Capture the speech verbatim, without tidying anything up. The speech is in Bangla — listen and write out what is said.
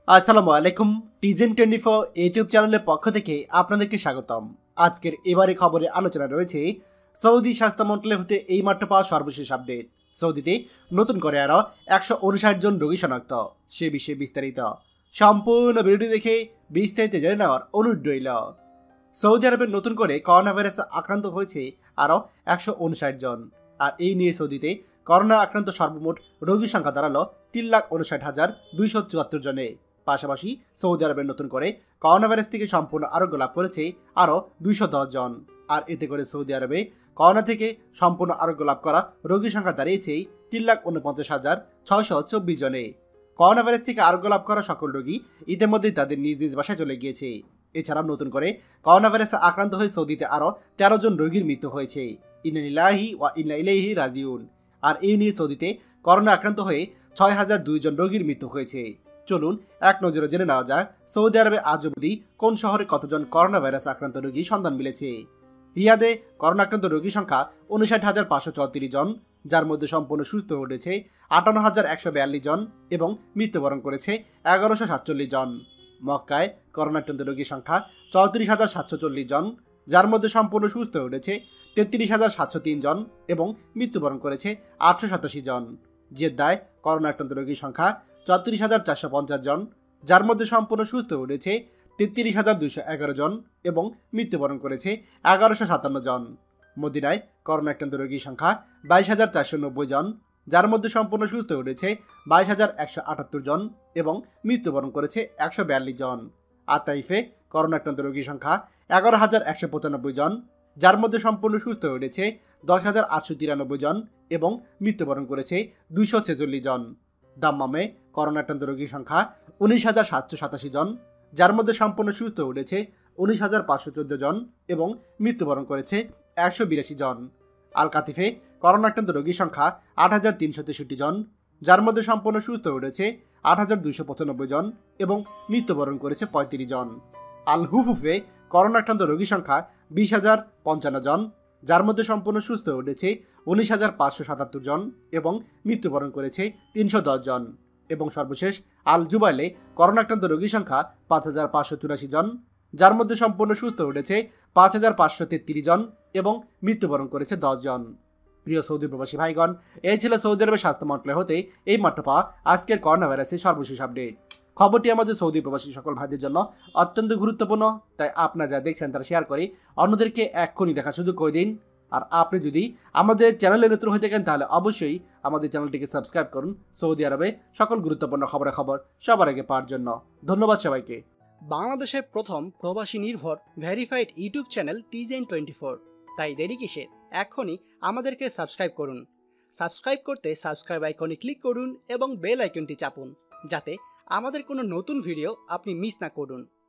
আসসালামু আলাইকুম। টিজেন টোয়েন্টি ফোর ইউটিউব চ্যানেলের পক্ষ থেকে আপনাদেরকে স্বাগতম। আজকের এবারে খবরে আলোচনা রয়েছে সৌদি স্বাস্থ্য মন্ত্রণালয় হতে এইমাত্র পাওয়া সর্বশেষ আপডেট। সৌদিতে নতুন করে আরও একশো উনষাট জন রোগী শনাক্ত, সে বিষয়ে বিস্তারিত। সম্পূর্ণ ভিডিওটি দেখে বিস্তারিত জেনে নেওয়ার অনুরোধ রইল। সৌদি আরবে নতুন করে করোনা ভাইরাসে আক্রান্ত হয়েছে আরও একশো উনষাট জন। আর এই নিয়ে সৌদিতে করোনা আক্রান্ত সর্বমোট রোগীর সংখ্যা দাঁড়ালো তিন লাখ উনষাট হাজার দুইশো চুয়াত্তর জনে। পাশাপাশি সৌদি আরবের নতুন করে করোনা ভাইরাস থেকে সম্পূর্ণ আরোগ্য লাভ করেছে আরও দুইশো দশ জন। আর এতে করে সৌদি আরবে করোনা থেকে সম্পূর্ণ আরোগ্য লাভ করা রোগীর সংখ্যা দাঁড়িয়েছে তিন লাখ উনপঞ্চাশ হাজার ছয়শো চব্বিশ জনে। করোনা ভাইরাস থেকে আরোগ্য লাভ করা সকল রোগী ইতিমধ্যেই তাদের নিজ নিজ বাসায় চলে গিয়েছে। এছাড়াও নতুন করে করোনা ভাইরাসে আক্রান্ত হয়ে সৌদিতে আরও তেরো জন রোগীর মৃত্যু হয়েছে। ইন্না লিল্লাহি ওয়া ইন্না ইলাইহি রাজিউন। আর এই নিয়ে সৌদিতে করোনা আক্রান্ত হয়ে ছয় হাজার দুই জন রোগীর মৃত্যু হয়েছে। চলুন এক নজরে জেনে নেওয়া যায় সৌদি আরবে আজ অবধি কোন শহরে কতজন করোনা ভাইরাস আক্রান্ত রোগী সন্ধান মিলেছে। রিয়াদে করোনা আক্রান্ত রোগীর সংখ্যা উনষাট হাজার পাঁচশো চৌত্রিশ জন, যার মধ্যে সম্পূর্ণ সুস্থ হয়ে উঠেছে আটান্ন হাজার একশো বিয়াল্লিশ জন এবং মৃত্যুবরণ করেছে এগারোশো সাতচল্লিশ জন। মক্কায় করোনা আক্রান্ত রোগীর সংখ্যা চৌত্রিশ হাজার সাতশো চল্লিশ জন, যার মধ্যে সম্পূর্ণ সুস্থ হয়ে উঠেছে তেত্রিশ হাজার সাতশো তিন জন এবং মৃত্যুবরণ করেছে আটশো সাতাশি জন। জেদ্দায় করোনা আক্রান্ত রোগীর সংখ্যা চৌত্রিশ হাজার চারশো পঞ্চাশ জন, যার মধ্যে সম্পূর্ণ সুস্থ হয়ে উঠেছে তেত্রিশ হাজার দুইশো এগারো জন এবং মৃত্যুবরণ করেছে এগারোশো সাতান্ন জন। মদিনায় করোনা আক্রান্ত রোগীর সংখ্যা বাইশ হাজার চারশো নব্বই জন, যার মধ্যে সম্পূর্ণ সুস্থ হয়ে উঠেছে বাইশ হাজার একশো আটাত্তর জন এবং মৃত্যুবরণ করেছে একশো বিয়াল্লিশ জন। আর তাইফে করোনা আক্রান্ত রোগীর সংখ্যা এগারো হাজার একশো পঁচানব্বই জন, যার মধ্যে সম্পূর্ণ সুস্থ হয়ে উঠেছে দশ হাজার আটশো তিরানব্বই জন এবং মৃত্যুবরণ করেছে দুইশো ছেচল্লিশ জন। দাম্মামে করোনা আক্রান্ত রোগীর সংখ্যা উনিশ হাজার সাতশো সাতাশি জন, যার মধ্যে সম্পূর্ণ সুস্থ হয়ে উঠেছে উনিশ হাজার পাঁচশো চোদ্দো জন এবং মৃত্যুবরণ করেছে একশো বিরাশি জন। আল কাতিফে করোনা আক্রান্ত রোগীর সংখ্যা আট হাজার তিনশো তেষট্টি জন, যার মধ্যে সম্পূর্ণ সুস্থ হয়ে উঠেছে আট হাজার দুইশো পঁচানব্বই জন এবং মৃত্যুবরণ করেছে পঁয়ত্রিশ জন। আল হুফুফে করোনা আক্রান্ত রোগীর সংখ্যা বিশ হাজার পঞ্চান্ন জন, যার মধ্যে সম্পূর্ণ সুস্থ হয়ে উঠেছে উনিশ হাজার পাঁচশো সাতাত্তর জন এবং মৃত্যুবরণ করেছে তিনশো দশ জন। এবং সর্বশেষ আল জুবাইলে করোনা আক্রান্ত রোগীর সংখ্যা পাঁচ হাজার পাঁচশো চুরাশি জন, যার মধ্যে সম্পূর্ণ সুস্থ হয়ে উঠেছে পাঁচ হাজার পাঁচশো তেত্রিশ জন এবং মৃত্যুবরণ করেছে দশ জন। প্রিয় সৌদি প্রবাসী ভাইগণ, এই ছিল সৌদি আরবের স্বাস্থ্য মন্ত্রণালয় হতে এই মাত্র পাওয়া আজকের করোনা ভাইরাসের সর্বশেষ আপডেট। খবরটি আমাদের সৌদি প্রবাসী সকল ভাইদের জন্য অত্যন্ত গুরুত্বপূর্ণ, তাই আপনারা যা দেখছেন তারা শেয়ার করে অন্যদেরকে এক্ষুনি দেখার সুযোগ করে দিন। আর আপনি যদি আমাদের চ্যানেলে নতুন হয়ে থাকেন তাহলে অবশ্যই আমাদের চ্যানেলটিকে সাবস্ক্রাইব করুন সৌদি আরবে সকল গুরুত্বপূর্ণ খবরের খবর সবার আগে পাওয়ার জন্য। ধন্যবাদ সবাইকে। বাংলাদেশের প্রথম প্রবাসী নির্ভর ভেরিফাইড ইউটিউব চ্যানেল টিজেন টোয়েন্টি ফোর, তাই দেরি কিসের, এখনই আমাদেরকে সাবস্ক্রাইব করুন। সাবস্ক্রাইব করতে সাবস্ক্রাইব আইকনে ক্লিক করুন এবং বেল আইকনটি চাপুন, যাতে আমাদের কোনো নতুন ভিডিও আপনি মিস না করুন।